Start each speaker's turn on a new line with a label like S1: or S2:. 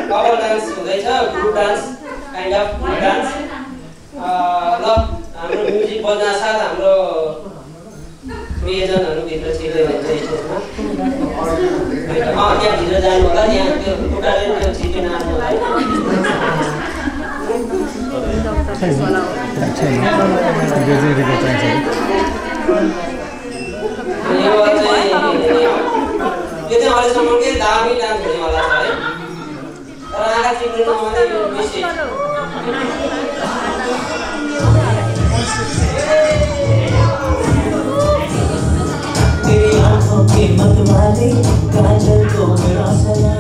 S1: couple dance हुँदैछ group dance kind of group dance ल हाम्रो म्युजिक बज्न साथ हाम्रो प्रियजनहरू भित्र छिर्दै हुन्छ स्टेजमा त्यहाँ भित्र जानु होला यहाँ त्यो टोटाले त्यो छिर्दै नाच्नु होला यो चाहिँ अहिलेसम्मकै दामी डान्स हुनेवाला छ है तर आँखा चिप्लिनु मात्रै यो विशेष
S2: तेरी आँखों के मतवाले काजल को मेरा सलाम